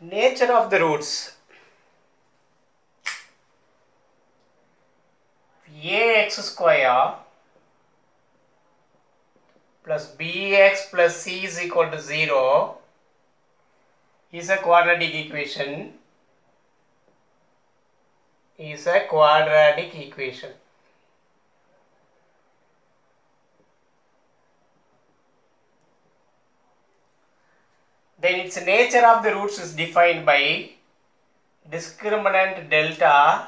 Nature of the roots. Ax square plus bx plus c is equal to 0 is a quadratic equation. Then its nature of the roots is defined by discriminant delta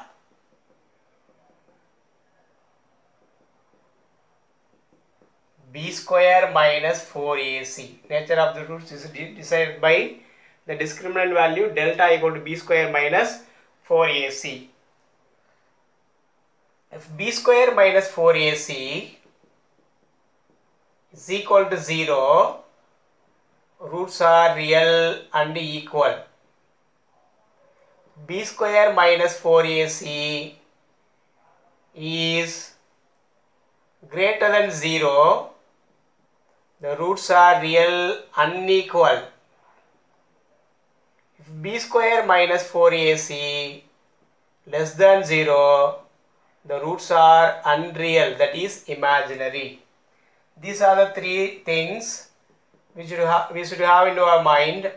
b square minus 4ac. Nature of the roots is decided by the discriminant value delta equal to b square minus 4ac. If b square minus 4ac is equal to 0, roots are real and equal. B square minus 4ac is greater than 0, the roots are real unequal. If b square minus 4ac less than 0, the roots are unreal, that is imaginary. These are the three things which we should have in our mind.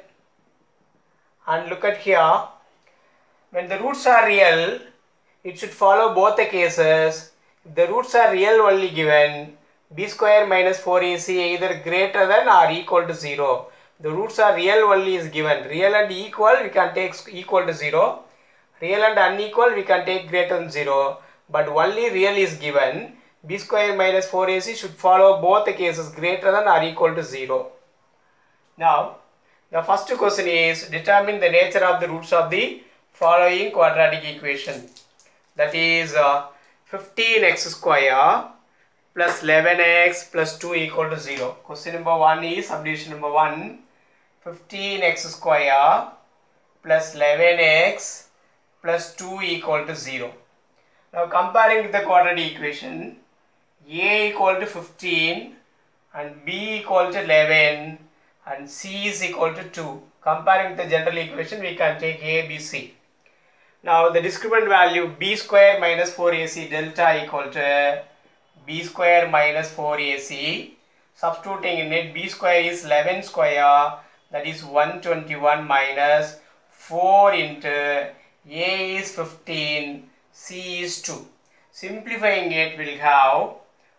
And look at here, when the roots are real, it should follow both the cases. If the roots are real only given, b square minus 4ac either greater than or equal to 0. The roots are real only is given. Real and equal we can take equal to 0. Real and unequal we can take greater than 0. But only real is given. B square minus 4ac should follow both the cases, greater than or equal to 0. Now, the first question is determine the nature of the roots of the following quadratic equation. That is 15x square plus 11x plus 2 equal to 0. Question number 1 is subdivision number 1. 15x square plus 11x plus 2 equal to 0. Now comparing with the quadratic equation, a equal to 15 and b equal to 11 and c is equal to 2. Comparing with the general equation, we can take a, b, c. Now the discriminant value b square minus 4ac delta equal to b square minus 4ac. Substituting in it, b square is 11 square, that is 121 minus 4 into a is 15, c is 2. Simplifying it, we will have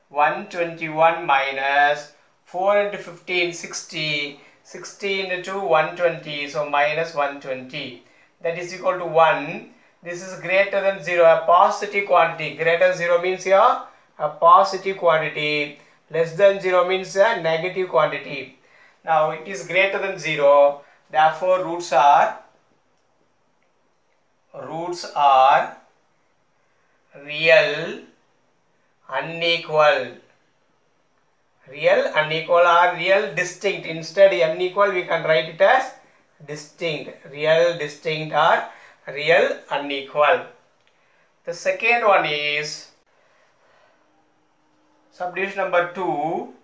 121 minus 4 into 15, 60, 60 into 120, so minus 120. That is equal to 1. This is greater than 0, a positive quantity. Greater than 0 means here a positive quantity. Less than 0 means a negative quantity. Now it is greater than 0. Therefore roots are real, unequal. Real, unequal or real, distinct. Instead unequal we can write it as distinct. Real, distinct or real, unequal. The second one is subdivision number 2.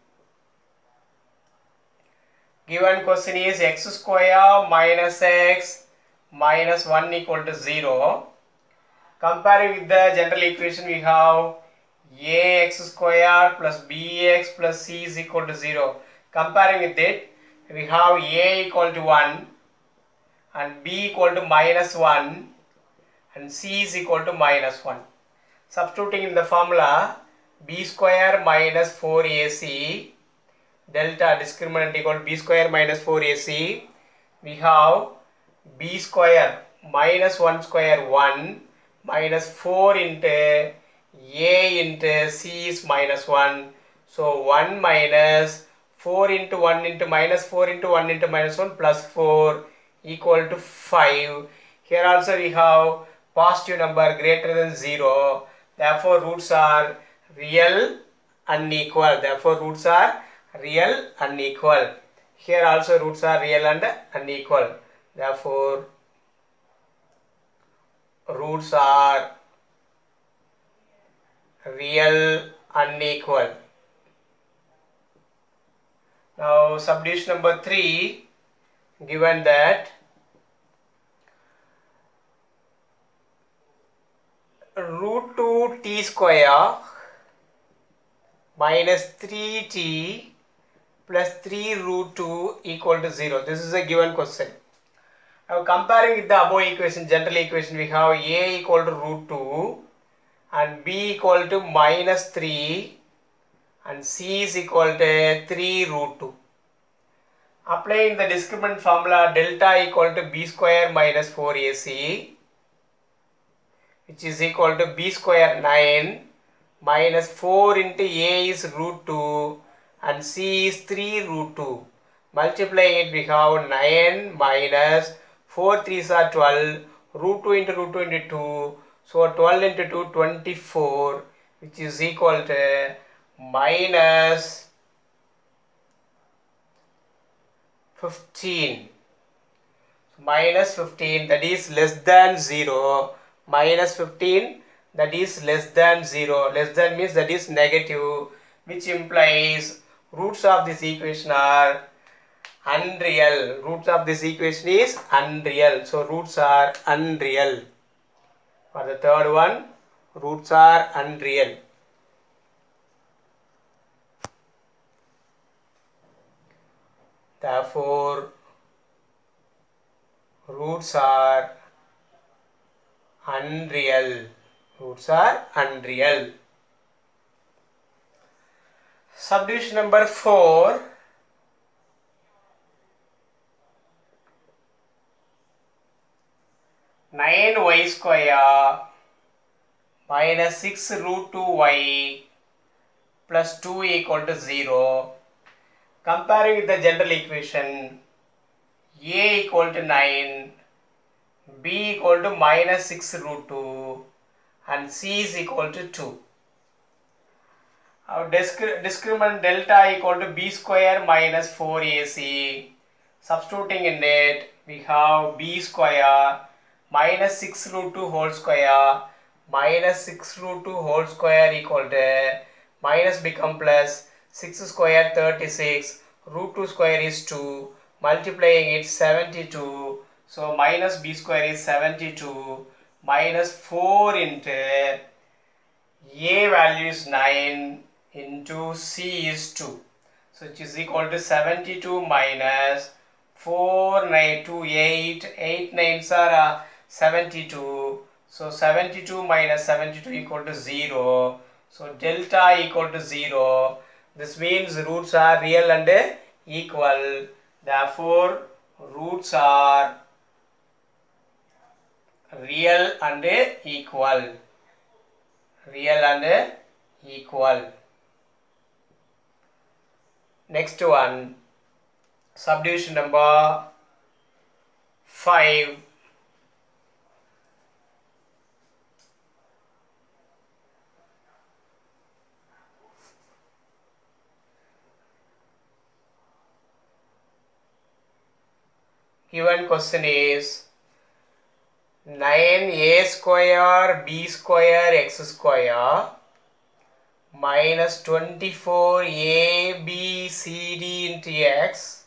Given question is x square minus x minus 1 equal to 0. Comparing with the general equation, we have ax square plus bx plus c is equal to 0. Comparing with it, we have a equal to 1 and b equal to minus 1 and c is equal to minus 1. Substituting in the formula, b square minus 4ac delta discriminant equal to b square minus 4ac, we have b square minus 1 square 1 minus 4 into a into c is minus 1. So 1 minus 4 into 1 into minus 4 into 1 into minus 1 plus 4 equal to 5. Here also we have positive number greater than 0. Therefore roots are real, unequal. Therefore roots are real, unequal. Here also roots are real and unequal. Therefore roots are real, unequal. Now subdivision number 3, given that 2t square minus 3t plus 3 root 2 equal to 0. This is a given question. Now comparing with the above equation, general equation, we have a equal to root 2 and b equal to minus 3 and c is equal to 3 root 2. Applying the discriminant formula delta equal to b square minus 4ac, which is equal to b square 9 minus 4 into a is root 2 and c is 3 root 2. Multiplying it, we have 9 minus 4 3s are 12, root 2 into root 2 into 2, so 12 into 2 24, which is equal to minus 15. Minus 15, that is less than 0, minus 15, that is less than 0, less than means that is negative, which implies roots of this equation are unreal. Roots of this equation is unreal, so roots are unreal. For the third one, roots are unreal. Therefore, roots are unreal. Roots are unreal. Subdivision number 4. Nine y square minus 6 root 2y plus 2 equal to 0. Comparing with the general equation, a equal to 9, b equal to minus 6 root 2 and c is equal to 2. Our discriminant delta equal to b square minus 4ac. Substituting in it, we have b square minus 6 root 2 whole square minus 6 root 2 whole square equal to minus become plus 6 square 36, root 2 square is 2, multiplying it 72, so minus b square is 72 minus 4 into a value is 9 into c is 2, so which is equal to 72 minus 4 9 2 8 8 9s are 72, so 72 minus 72 equal to 0, so delta equal to 0. This means roots are real and equal. Therefore, roots are real and equal. Real and equal. Next one, subdivision number 5. Given question is 9a square b square x square minus 24a b c d into x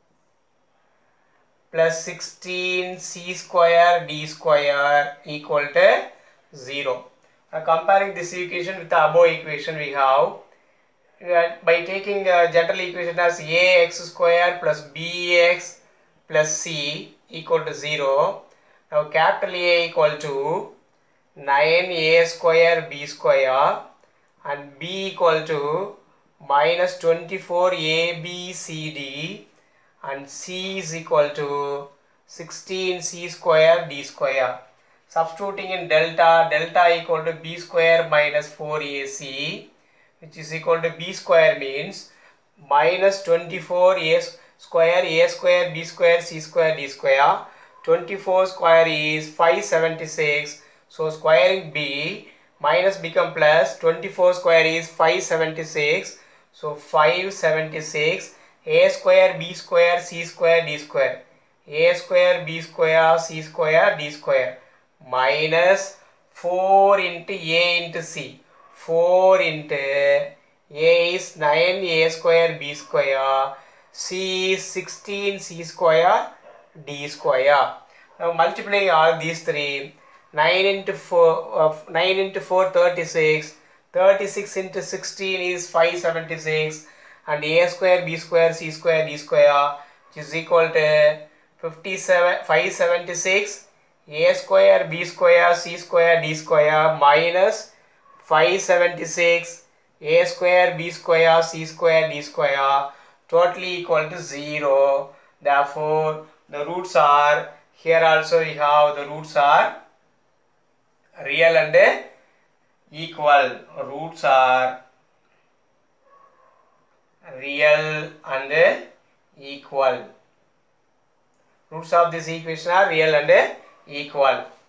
plus 16 c square d square equal to 0. Now comparing this equation with the above equation, we have by taking general equation as ax square plus bx plus c equal to 0. Now capital A equal to 9a square b square and b equal to minus 24abcd and c is equal to 16c square d square. Substituting in delta, delta equal to b square minus 4ac, which is equal to b square means minus 24a square b square c square d square. 24 square is 576, so squaring b minus become plus, 24 square is 576, so 576 a square b square c square d square, a square b square c square d square minus 4 into a into c. 4 into a is 9a square b square, c is 16 c square d square. Now multiplying all these three, 9 into 4 36. 36 into 16 is 576, and a square b square c square d square, which is equal to 576 a square b square c square d square minus 576 a square b square c square d square, totally equal to 0. Therefore, the roots are, here also we have the roots are real and equal. Roots are real and equal. Roots of this equation are real and equal.